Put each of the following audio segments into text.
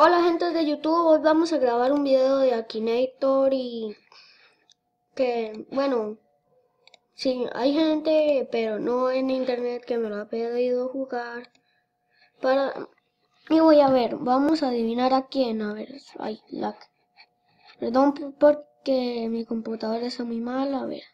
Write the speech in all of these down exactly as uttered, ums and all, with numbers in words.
Hola gente de YouTube, hoy vamos a grabar un video de Akinator y que, bueno, sí, hay gente, pero no en internet que me lo ha pedido jugar para... Y voy a ver, vamos a adivinar a quién, a ver, ay, lag. Perdón por- porque mi computadora está muy mal, a ver.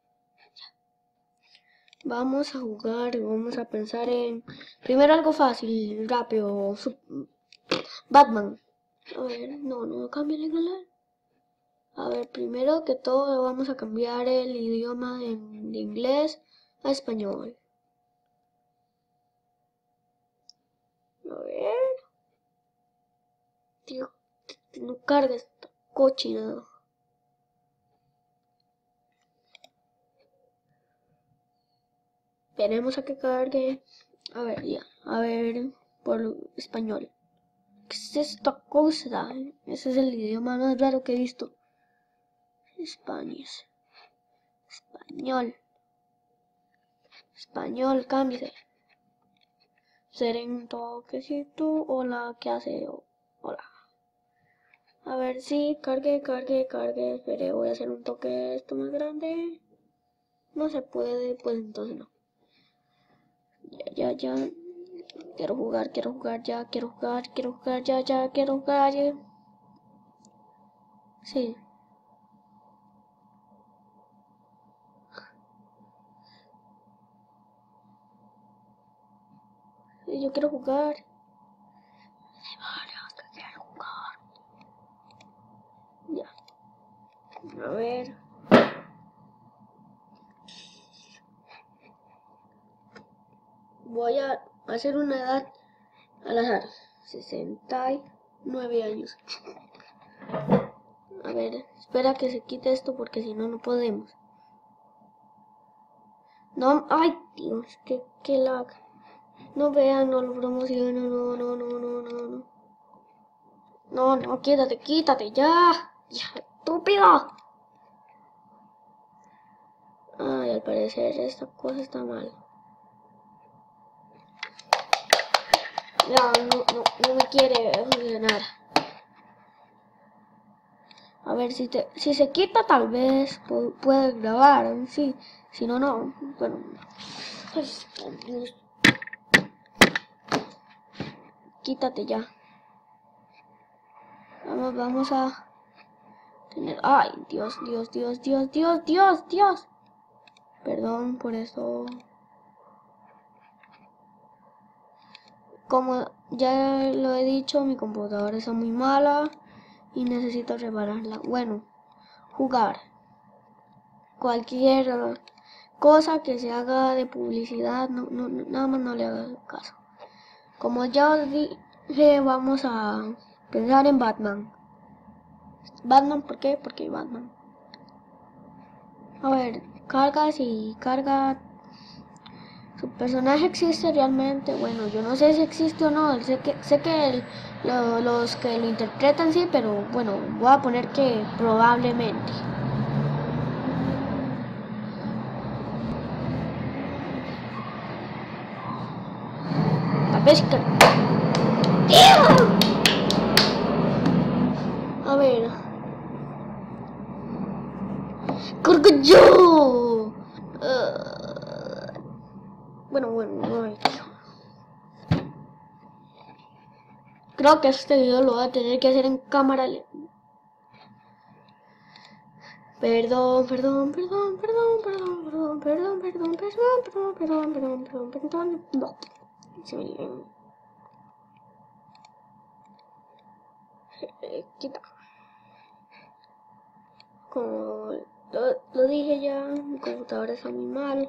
Vamos a jugar, vamos a pensar en... Primero algo fácil, rápido, sup- Batman. A ver, no, no cambia el canal. A ver, primero que todo vamos a cambiar el idioma de, de inglés a español. A ver, tío, no cargues esta cochinada. Esperemos a que cargue. A ver, ya, a ver, por español. ¿Qué es esta cosa? Ese es el idioma más raro que he visto. Spanish. Español. Español, cámbiese. Seré un toquecito. Hola, ¿qué hace? Hola. A ver si cargue, cargue, cargue. Esperé, voy a hacer un toque esto más grande. No se puede, pues entonces no. Ya, ya, ya. Quiero jugar, quiero jugar ya, quiero jugar, quiero jugar ya, ya, quiero jugar ya. Sí. Sí, yo quiero jugar. Demonios, que quiero jugar. Ya. A ver. Voy a hacer una edad al azar. sesenta y nueve años. A ver, espera que se quite esto porque si no, no podemos. No, ay, Dios, que, que lag. No vean, no lo promociono, no, no, no, no, no, no. No, no, quítate, quítate, ya. Ya, estúpido. Ay, al parecer esta cosa está mal. Ya, no, no, no me quiere funcionar. A ver, si, te, si se quita tal vez puede grabar, sí. Si no, no. Bueno, pues, Dios. Quítate ya. Vamos, vamos a tener... Ay, Dios, Dios, Dios, Dios, Dios, Dios, Dios. Perdón por eso. Como ya lo he dicho, mi computadora está muy mala y necesito repararla. Bueno, jugar. Cualquier cosa que se haga de publicidad, no, no, nada más no le haga caso. Como ya os dije, vamos a pensar en Batman. Batman, ¿por qué? Porque Batman. A ver, carga si carga. Su personaje existe realmente. Bueno, yo no sé si existe o no. Sé que, sé que el, lo, los que lo interpretan sí, pero bueno, voy a poner que probablemente. Tal vez que... A ver. ¡Cargo yo! Uh, bueno, bueno, bueno. Creo que este video lo voy a tener que hacer en cámara lenta. Perdón, perdón, perdón, perdón, perdón, perdón, perdón, perdón, perdón, perdón, perdón, perdón, perdón, perdón, no. Quita. Como lo, lo dije ya, mi computadora está muy mal.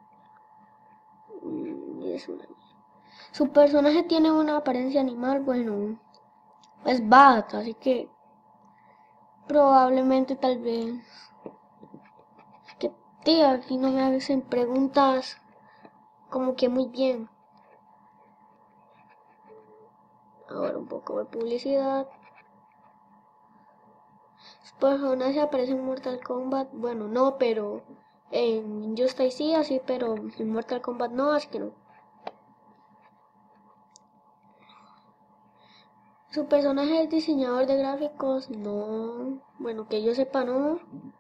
Y es una... Su personaje tiene una apariencia animal, bueno, es Bat, así que probablemente tal vez... Que tío, aquí no me hacen preguntas como que muy bien. Ahora un poco de publicidad. Su personaje aparece en Mortal Kombat, bueno, no, pero en Injustice sí, así, pero en Mortal Kombat no, así que no. Su personaje es diseñador de gráficos, no. Bueno, que yo sepa, no.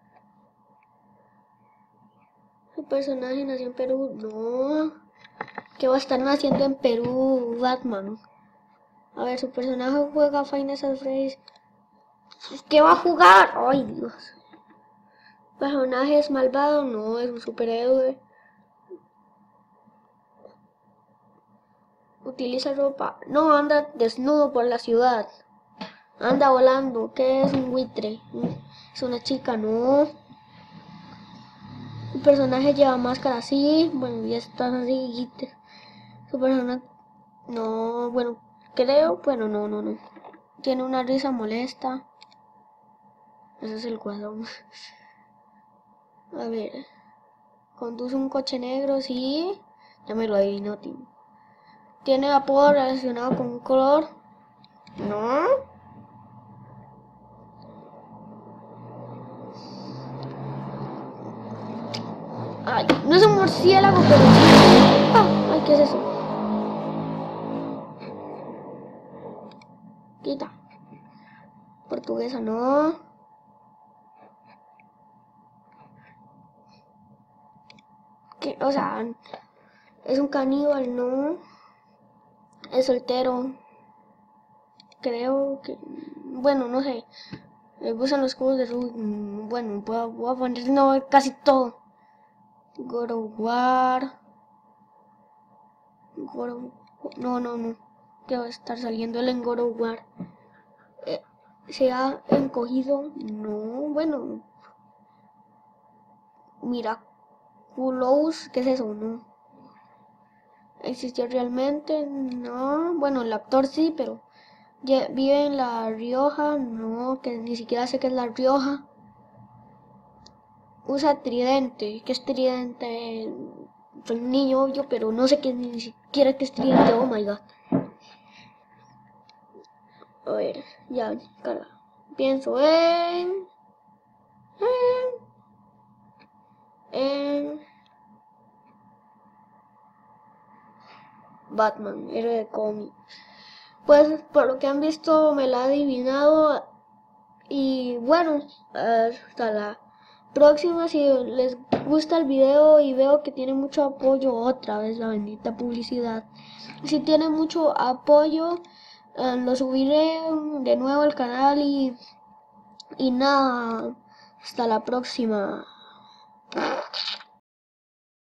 Su personaje nació en Perú, no. ¿Qué va a estar naciendo en Perú Batman? A ver, su personaje juega Final Fantasy. ¿Qué va a jugar? Ay, Dios. Personaje es malvado, no, es un superhéroe. Utiliza ropa, no, anda desnudo por la ciudad. Anda volando, ¿qué es un buitre? Es una chica, no. Su personaje lleva máscara, sí. Bueno, ya están así. Su personaje, no, bueno, creo, bueno, no, no, no. Tiene una risa molesta. Ese es el Guasón. A ver. Conduce un coche negro, sí. Ya me lo adivinó, tío. Tiene apodo relacionado con un color. No. Ay, no es un murciélago, pero sí. Ah, ay, ¿qué es eso? Quita. Portuguesa, no. ¿Qué? O sea, es un caníbal, no. Es soltero. Creo que... Bueno, no sé. Le gustan los cubos de Rubik. Bueno, puedo, voy a poner no, casi todo. God of War. God of... No, no, no. Que va a estar saliendo él en God of War. Eh, ¿Se ha encogido? No, bueno. Miraculous, ¿qué es eso? No. ¿Existió realmente? No. Bueno, el actor sí, pero... ¿Vive en La Rioja? No, que ni siquiera sé qué es La Rioja. Usa tridente. ¿Qué es tridente? Soy un niño, obvio, pero no sé qué, ni siquiera qué es tridente. Oh my god. A ver, ya, carga. Pienso en... En... En... Batman, héroe de cómic. Pues por lo que han visto me la ha adivinado. Y bueno, hasta la próxima. Si les gusta el video y veo que tiene mucho apoyo, otra vez la bendita publicidad. Si tiene mucho apoyo, eh, lo subiré de nuevo al canal y, y nada, hasta la próxima.